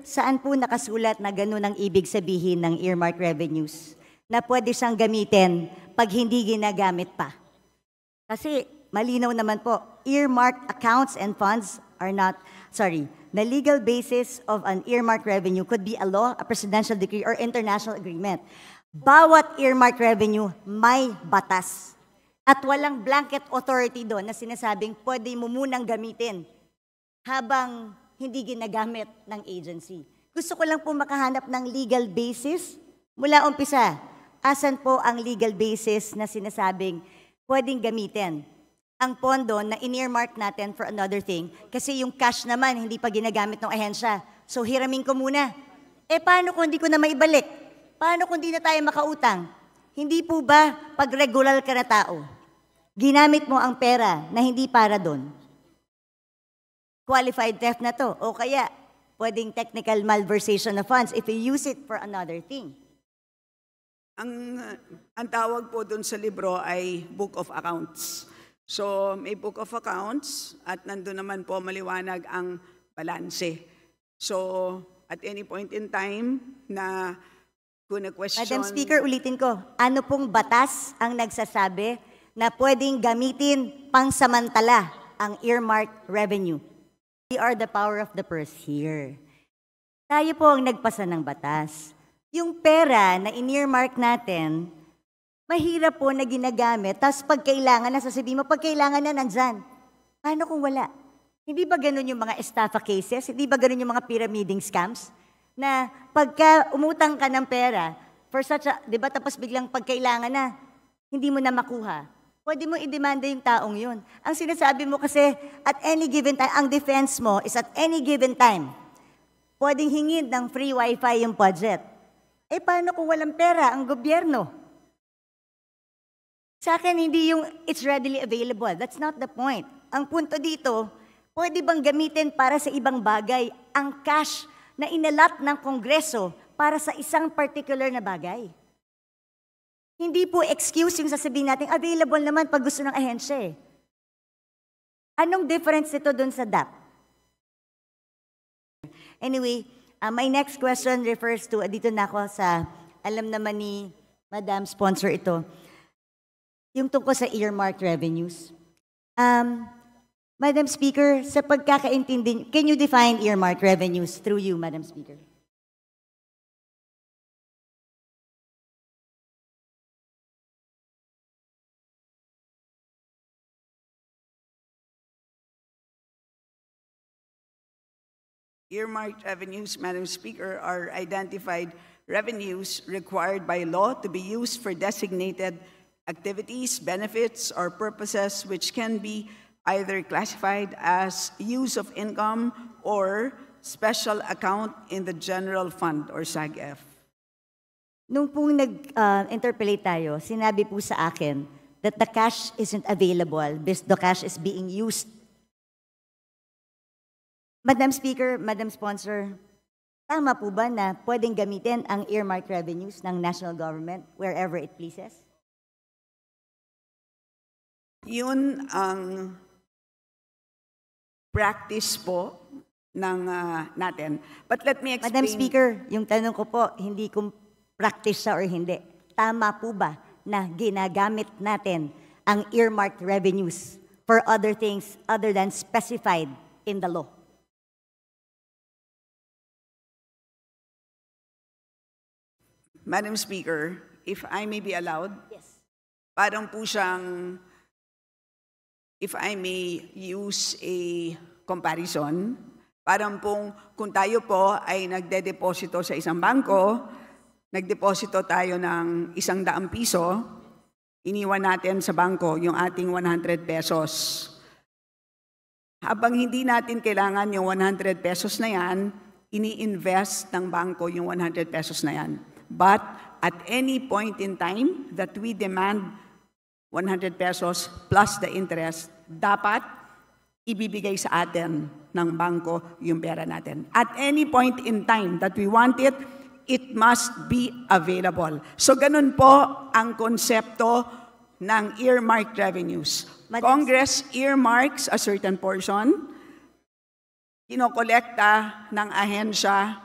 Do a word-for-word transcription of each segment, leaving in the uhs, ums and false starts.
saan po nakasulat na gano'n ang ibig sabihin ng earmark revenues? Na pwede siyang gamitin pag hindi ginagamit pa. Kasi malinaw naman po, earmarked accounts and funds are not, sorry, the legal basis of an earmark revenue could be a law, a presidential decree, or international agreement. Bawat earmark revenue may batas. At walang blanket authority doon na sinasabing pwede mo munang gamitin habang hindi ginagamit ng agency. Gusto ko lang po makahanap ng legal basis. Mula umpisa, asan po ang legal basis na sinasabing pwedeng gamitin ang pondo na in-earmark natin for another thing kasi yung cash naman hindi pa ginagamit ng ahensya. So hiramin ko muna. Eh paano kung hindi ko na maibalik? Paano kung hindi na tayo makautang? Hindi po ba pag regular ka na tao, ginamit mo ang pera na hindi para doon? Qualified theft na to. O kaya, pwedeng technical malversation of funds if you use it for another thing. Ang, ang tawag po doon sa libro ay Book of Accounts. So, may Book of Accounts at nandun naman po maliwanag ang balanse. So, at any point in time na kung na-question... Madam Speaker, ulitin ko, ano pong batas ang nagsasabi na pwedeng gamitin pangsamantala ang earmarked revenue? We are the power of the purse here. Tayo po ang nagpasa ng batas. Yung pera na in-earmark natin, mahirap po na ginagamit, tapos pag kailangan na, sasabihin mo, pag kailangan na, nandyan. Paano kung wala? Hindi ba ganun yung mga estafa cases? Hindi ba ganun yung mga pyramiding scams? Na pagka umutang ka ng pera, for such a, di ba, tapos biglang pag kailangan na, hindi mo na makuha. Pwede mo i-demanda yung taong yun. Ang sinasabi mo kasi, at any given time, ang defense mo is at any given time, pwedeng hingin ng free wifi yung budget. Eh, paano kung walang pera ang gobyerno? Sa akin, hindi yung it's readily available. That's not the point. Ang punto dito, pwede bang gamitin para sa ibang bagay ang cash na inalat ng Kongreso para sa isang particular na bagay? Hindi po excuse yung sasabihin natin, available naman pag gusto ng ahensya eh. Anong difference ito dun sa D A P? Anyway, uh, my next question refers to, uh, dito na ako sa, alam naman ni Madam Sponsor ito, yung tungkol sa earmarked revenues. Um, Madam Speaker, sa pagkakaintindi, can you define earmarked revenues through you, Madam Speaker? Earmarked revenues, Madam Speaker, are identified revenues required by law to be used for designated activities, benefits, or purposes which can be either classified as use of income or special account in the general fund or S A G F. Nung pong nag-interpolate uh, tayo, sinabi po sa akin that the cash isn't available because the cash is being used. Madam Speaker, Madam Sponsor, tama po ba na pwedeng gamitin ang earmarked revenues ng national government wherever it pleases? Yun ang practice po ng uh, natin. But let me explain. Madam Speaker, yung tanong ko po, hindi kung practice siya or hindi. Tama po ba na ginagamit natin ang earmarked revenues for other things other than specified in the law? Madam Speaker, if I may be allowed, yes. Parang po siyang, if I may use a comparison, parang pong kung tayo po ay nagde-deposito sa isang bangko, nagdeposito tayo ng isang daang piso, iniwan natin sa bangko yung ating one hundred pesos. Habang hindi natin kailangan yung one hundred pesos na yan, ini-invest ng bangko yung one hundred pesos na yan. But at any point in time that we demand one hundred pesos plus the interest, dapat ibibigay sa atin ng bangko yung pera natin. At any point in time that we want it, it must be available. So ganun po ang konsepto ng earmarked revenues. Madam, Congress earmarks a certain portion, kinokolekta ng ahensya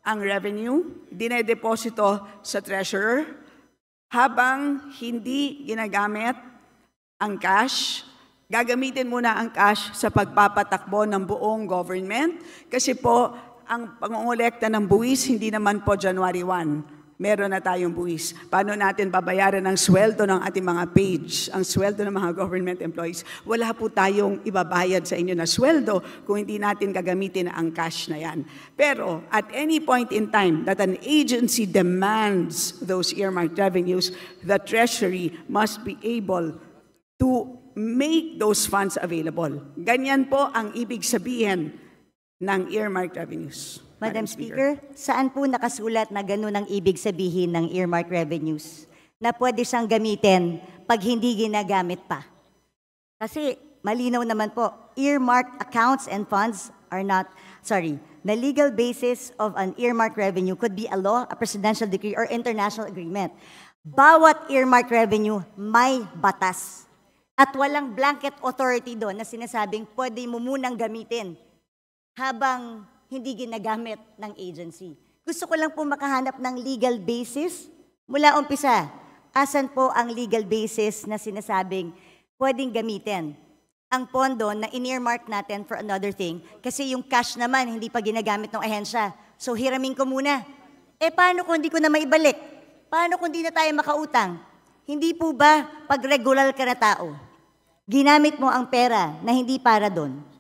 ang revenue, dinedeposito sa treasurer, habang hindi ginagamit ang cash, gagamitin muna ang cash sa pagpapatakbo ng buong government kasi po ang pangongolekta ng buwis hindi naman po January first. Meron na tayong buwis. Paano natin babayaran ang sweldo ng ating mga page, ang sweldo ng mga government employees? Wala po tayong ibabayad sa inyo na sweldo kung hindi natin gagamitin ang cash na yan. Pero at any point in time that an agency demands those earmarked revenues, the Treasury must be able to make those funds available. Ganyan po ang ibig sabihin ng earmarked revenues. Madam Speaker, saan po nakasulat na gano'n ang ibig sabihin ng earmark revenues na pwede siyang gamitin pag hindi ginagamit pa? Kasi malinaw naman po, earmarked accounts and funds are not, sorry, the legal basis of an earmarked revenue could be a law, a presidential decree, or international agreement. Bawat earmarked revenue may batas. At walang blanket authority doon na sinasabing pwede mo munang gamitin habang hindi ginagamit ng agency. Gusto ko lang po makahanap ng legal basis. Mula umpisa, asan po ang legal basis na sinasabing pwedeng gamitin ang pondo na in-earmark natin for another thing kasi yung cash naman hindi pa ginagamit ng ahensya. So hiramin ko muna. Eh paano kung hindi ko na maibalik? Paano kung hindi na tayo makautang? Hindi po ba pag regular ka na tao, ginamit mo ang pera na hindi para doon?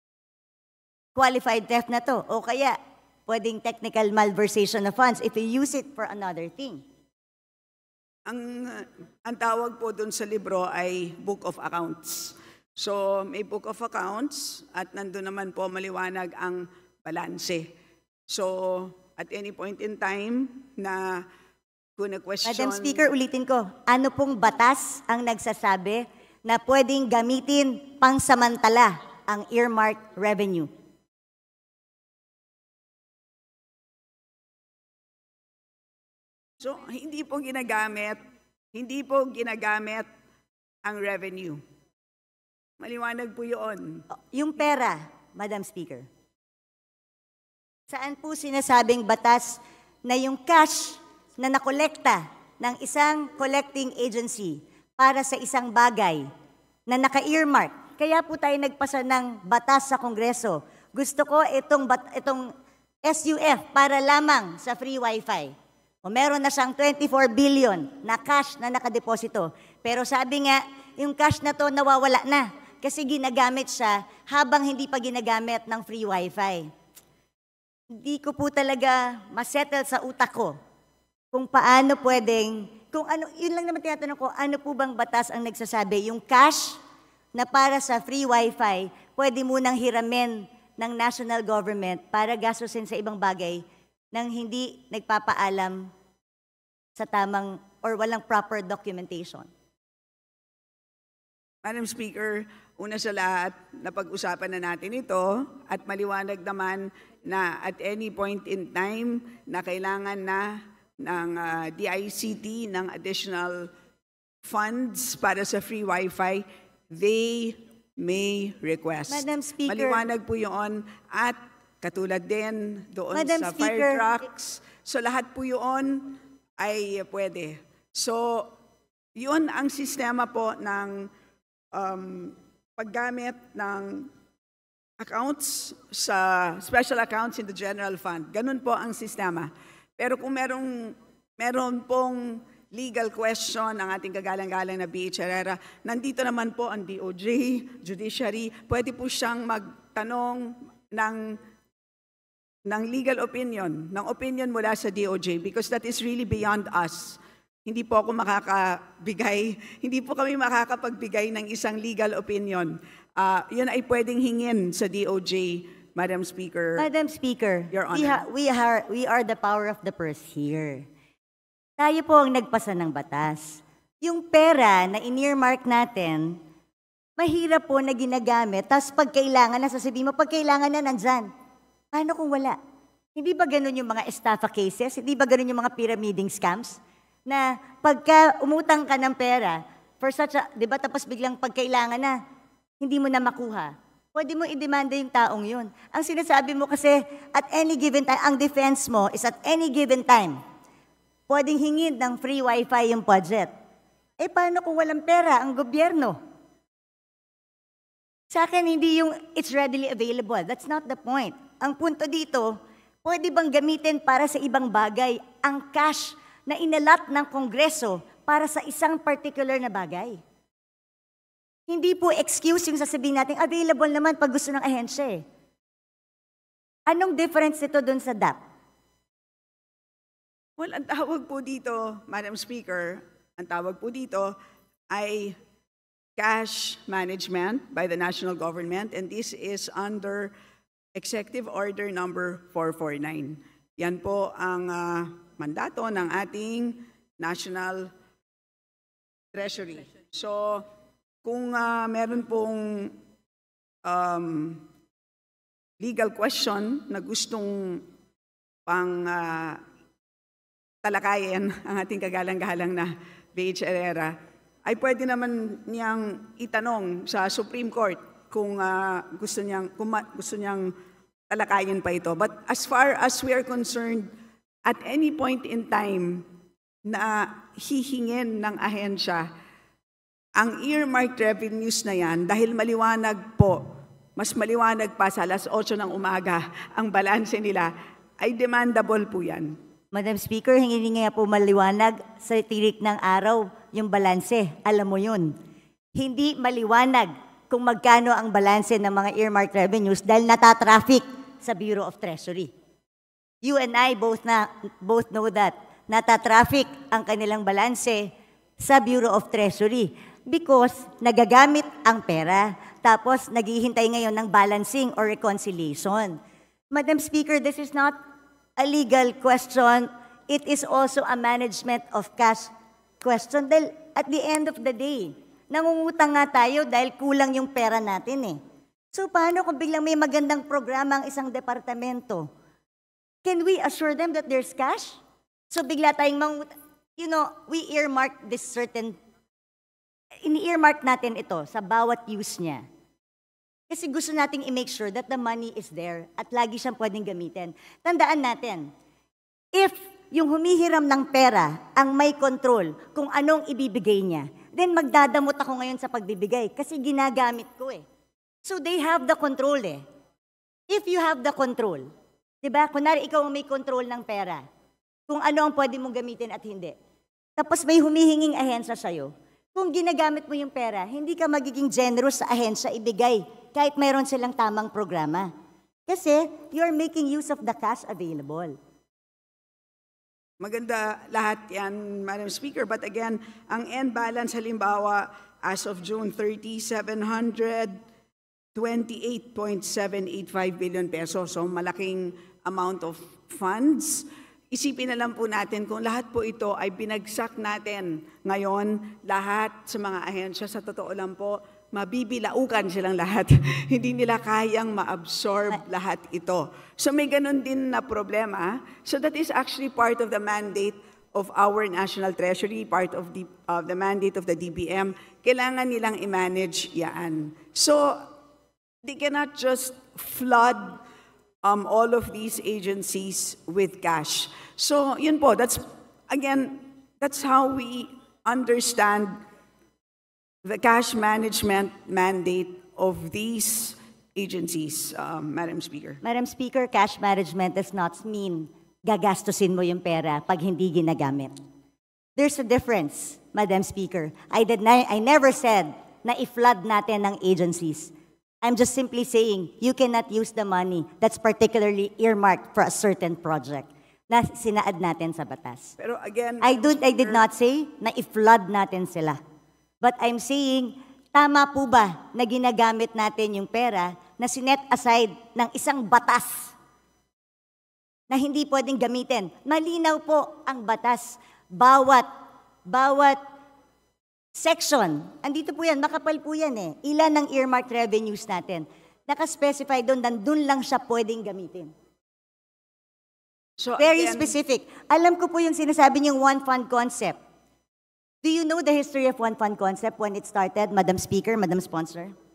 Qualified theft na to. O kaya, pwedeng technical malversation of funds if you use it for another thing. Ang, ang tawag po dun sa libro ay Book of Accounts. So, may Book of Accounts at nandun naman po maliwanag ang balanse. So, at any point in time na kung na-question... Madam Speaker, ulitin ko, ano pong batas ang nagsasabi na pwedeng gamitin pangsamantala ang earmarked revenue? So, hindi po ginagamit, hindi po ginagamit ang revenue. Maliwanag po yun. Yung pera, Madam Speaker. Saan po sinasabing batas na yung cash na nakolekta ng isang collecting agency para sa isang bagay na naka-earmark? Kaya po tayo nagpasa ng batas sa Kongreso. Gusto ko itong, itong S U F para lamang sa free wifi. O meron na siyang twenty-four billion na cash na nakadeposito. Pero sabi nga, yung cash na to nawawala na kasi ginagamit siya habang hindi pa ginagamit ng free wifi. Hindi ko po talaga masettle sa utak ko kung paano pwedeng, kung ano, yun lang naman tinatanong ko, ano po bang batas ang nagsasabi? Yung cash na para sa free wifi, pwede munang hiramin ng national government para gastusin sa ibang bagay nang hindi nagpapaalam sa tamang or walang proper documentation. Madam Speaker, una sa lahat, napag-usapan na natin ito at maliwanag naman na at any point in time na kailangan na ng uh, D I C T ng additional funds para sa free wifi, they may request. Madam Speaker, maliwanag po yun at katulad din doon Madam sa Speaker, fire trucks. So lahat po yun ay pwede. So yun ang sistema po ng um, paggamit ng accounts sa special accounts in the general fund. Ganun po ang sistema. Pero kung merong, meron pong legal question ang ating kagalang-galang na B H Herrera, nandito naman po ang D O J, Judiciary, pwede po siyang magtanong ng ng legal opinion, ng opinion mula sa D O J because that is really beyond us. Hindi po ako makakabigay, hindi po kami makakapagbigay ng isang legal opinion. Uh, yun ay pwedeng hingin sa D O J, Madam Speaker. Madam Speaker, Your we, ha- Honor. we, are, we are the power of the purse here. Tayo po ang nagpasa ng batas. Yung pera na in-earmark natin, mahirap po na ginagamit, tapos pag kailangan na, sasabihin mo, pag kailangan na, nandyan. Paano kung wala? Hindi ba ganun yung mga estafa cases? Hindi ba ganun yung mga pyramiding scams? Na pagka umutang ka ng pera, for such a, di ba, tapos biglang pagkailangan na, hindi mo na makuha. pwede mo i-demanda yung taong yun. Ang sinasabi mo kasi, at any given time, ang defense mo is at any given time, pwedeng hingin ng free wifi yung budget. Eh, paano kung walang pera ang gobyerno? Sa akin, hindi yung it's readily available. That's not the point. Ang punto dito, pwede bang gamitin para sa ibang bagay ang cash na inalat ng Kongreso para sa isang particular na bagay? Hindi po excuse yung sasabihin natin, available naman pag gusto ng ahensya eh. Anong difference nito dun sa D A P? Well, ang tawag po dito, Madam Speaker, ang tawag po dito ay cash management by the national government, and this is under Executive Order number four forty-nine. Yan po ang uh, mandato ng ating National Treasury. So, kung uh, meron pong um, legal question na gustong pang uh, talakayin ang ating kagalang-galang na B H Herrera, ay pwede naman niyang itanong sa Supreme Court kung uh, gusto niyang kung gusto niyang talakayin pa ito. But as far as we are concerned, at any point in time na hihingin ng ahensya ang earmarked revenues na yan, dahil maliwanag po, mas maliwanag pa sa alas otso ng umaga ang balanse nila, ay demandable po yan. Madam Speaker, hingi nga po maliwanag sa tirik ng araw yung balanse. Alam mo yun. Hindi maliwanag kung magkano ang balanse ng mga earmarked revenues dahil natatraffic sa Bureau of Treasury. You and I both, na, both know that. Natatraffic ang kanilang balanse sa Bureau of Treasury because nagagamit ang pera tapos naghihintay ngayon ng balancing or reconciliation. Madam Speaker, this is not a legal question, it is also a management of cash question. Dahil at the end of the day, nangungutang nga tayo dahil kulang yung pera natin eh. So paano kung biglang may magandang programa ang isang departamento? Can we assure them that there's cash? So bigla tayong mangutang, you know, we earmark this certain, ini-earmark natin ito sa bawat use niya. Kasi gusto nating i-make sure that the money is there at lagi siyang pwedeng gamitin. Tandaan natin, if yung humihiram ng pera ang may control kung anong ibibigay niya, then magdadamot ako ngayon sa pagbibigay kasi ginagamit ko eh. So they have the control eh. If you have the control, di ba? Kunwari ikaw ang may control ng pera, kung ano ang pwede mong gamitin at hindi. Tapos may humihinging ahensya sa'yo. Kung ginagamit mo yung pera, hindi ka magiging generous sa ahensya ibigay kahit mayroon silang tamang programa. Kasi you're making use of the cash available. Maganda lahat yan, Madam Speaker. But again, ang end balance halimbawa as of June thirtieth, seven hundred twenty-eight point seven eight five billion pesos. So malaking amount of funds. Isipin na lang po natin kung lahat po ito ay binagsak natin ngayon, lahat sa mga ahensya, sa totoo lang po, mabibilaukan silang lahat. Hindi nila kayang ma-absorb lahat ito. So may ganun din na problema. So that is actually part of the mandate of our National Treasury, part of the, of the mandate of the D B M. Kailangan nilang i-manage yan. So they cannot just flood um, all of these agencies with cash. So yun po, that's, again, that's how we understand the cash management mandate of these agencies, um, Madam Speaker. Madam Speaker, cash management does not mean gagastusin mo yung pera pag hindi ginagamit. There's a difference, Madam Speaker. I, did na, I never said na i-flood natin ng agencies. I'm just simply saying you cannot use the money that's particularly earmarked for a certain project na sinaad natin sa batas. Pero again, I, do, I did not say na i-flood natin sila. But I'm saying, tama po ba na ginagamit natin yung pera na sinet aside ng isang batas na hindi pwedeng gamitin? Malinaw po ang batas. Bawat, bawat section, andito po yan, makapal po yan eh. Ilan ang earmarked revenues natin? Nakaspecify doon, nandun lang siya pwedeng gamitin. So Very again, specific. Alam ko po yung sinasabi niyong one fund concept. Do you know the history of one fund concept when it started, Madam Speaker, Madam Sponsor?